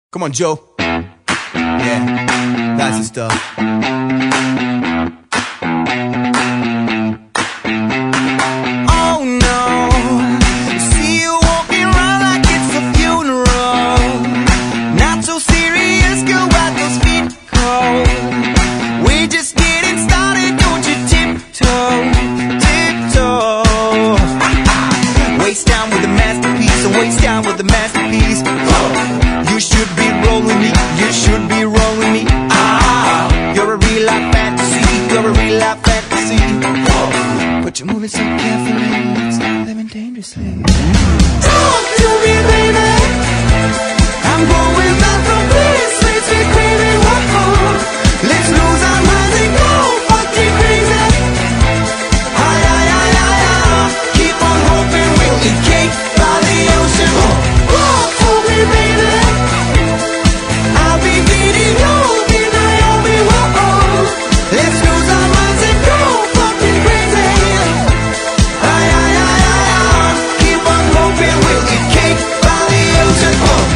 Come on, Joe. Yeah, that's the stuff. Oh no, see you walking around like it's a funeral. Not so serious, girl, why those feet cold? We're just getting started, don't you tiptoe, tiptoe. Waist down with the masterpiece, and waist down with the masterpiece. You should be rolling me, you should be rolling me. Ah, you're a real life fantasy, you're a real life fantasy. But you're moving so carefully, it's living dangerously. Talk to me, baby. I'm going back from this, makes me craving what more. Let's lose our minds and go fucking crazy. Ay, ay, ay, ay, ay. Keep on hoping we'll get cake by the ocean. Talk to me, baby. I'll be beating you, be Naomi, whoa. Let's lose our minds and go fucking crazy. Ay, ay, ay, ay, ay. Keep on hoping we'll get cake by the ocean.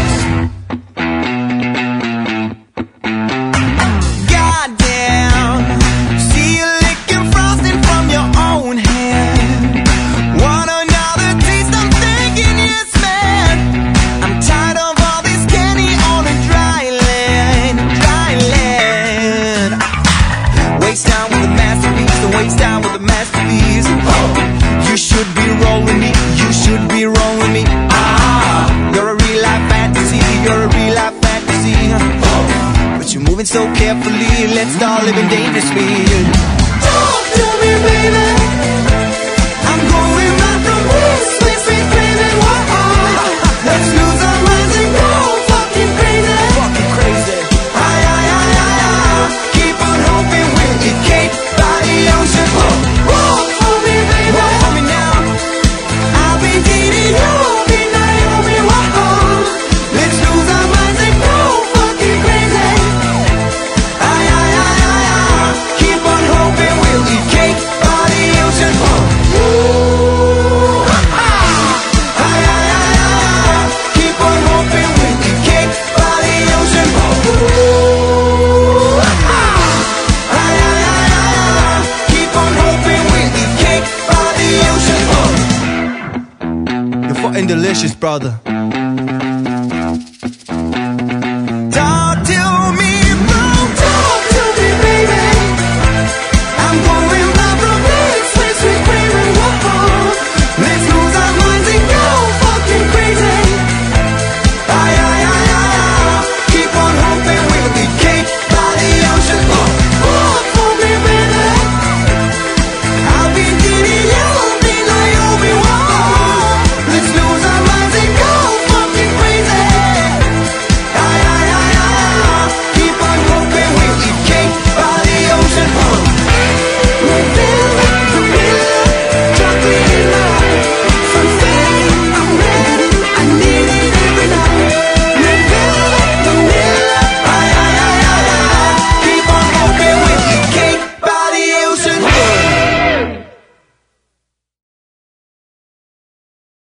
Goddamn, see you licking frosting from your own hand. Want another taste? I'm thinking yes, man. I'm tired of all this candy on a dry land, dry land. Waist down with a masterpiece, the waist down with a masterpiece. You should be rolling me, you should be rolling me. Ah, you're a real life fantasy, you're a real life fantasy. But you're moving so carefully, let's start living dangerously. Talk to me, baby. I'm going back from this, makes me craving what more. Let's lose our minds and go fucking crazy. Fucking crazy. Ay, ay, ay, ay, ay. Keep on hoping we'll get cake by the ocean. Walk for me, baby. Walk for me now. I'll be dating you, be Naomi, whoa. Let's lose our minds and go fucking crazy. Ay, ay, ay, ay, ay. Keep on hoping we'll get cake by the ocean. Ooh, ay, ay, ay, ay. Keep on hoping we'll get cake by the ocean. Ooh, ay, ay, ay, ay. Keep on hoping we'll get cake by the ocean. You're fucking delicious, brother.